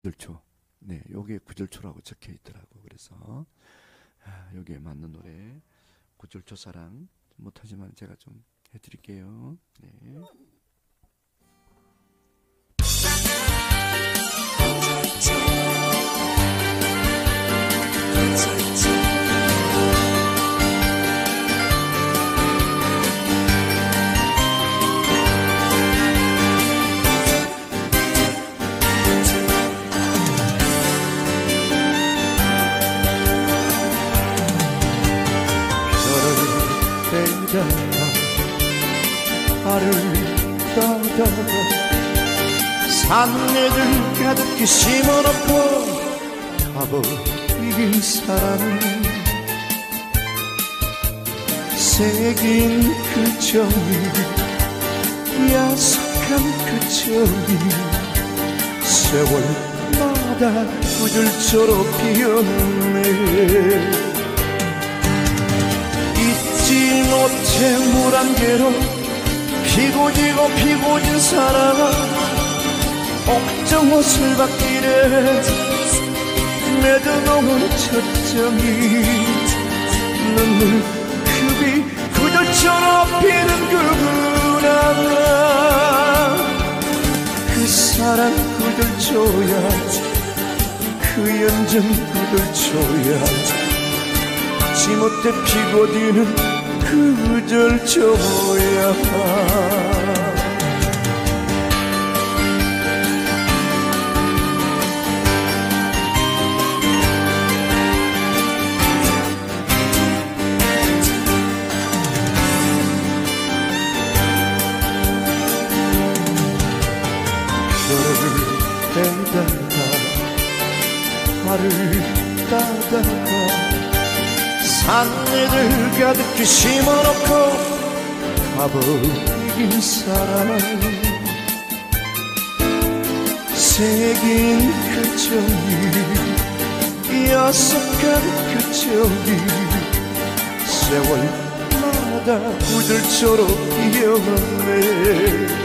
구절초. 네, 요게 구절초라고 적혀 있더라고. 그래서 여기에 맞는 노래 구절초 사랑 못하지만 제가 좀 해드릴게요. 네. 하를 따다가 산내들 가득히 심어놓고 바보 이긴 사람은 새긴 그 정이 야속한 그 정이 세월마다 구들처럼 피었네. 잊지 못해 물 한 개로 피고지고 피고진 사랑 옥정옷을 받기래 매듭놓은 첫정이 눈물 급이 구들처럼 피는 그구나. 그 사랑 구들초야 그 연정 구들초야 지못해 피고디는 구들초야. 별을 빼다가 하를 따다가 산내들 가득히 심어놓고 바보 이긴 사람 새긴 그 정이 야속한 그 정이 세월마다 구들처럼 피어네.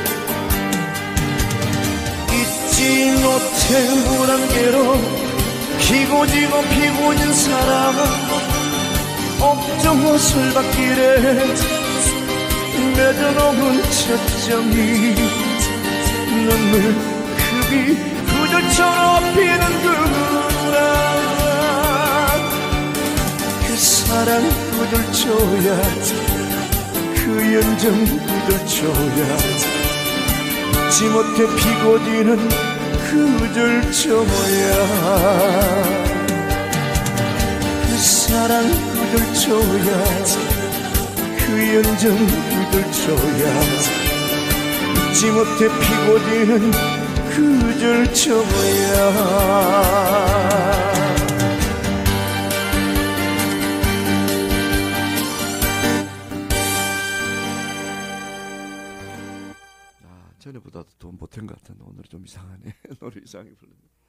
잊지 못해 물 한 개로 피고지고 피고진 사람 옥정옷을 받기래 매듭놓은 첫정이 눈물 급이 구들처럼 피는 그구나. 그 사랑 구들초야 그 연정 구들초야 지못해 피고디는 구들초야. 그 사랑 구들초야 그 연정 구들초야 지못해 피고디는 구들초야. 전에보다도 더 못한 것 같은데 오늘 좀 이상하네. 노래 이상하게 불렀네.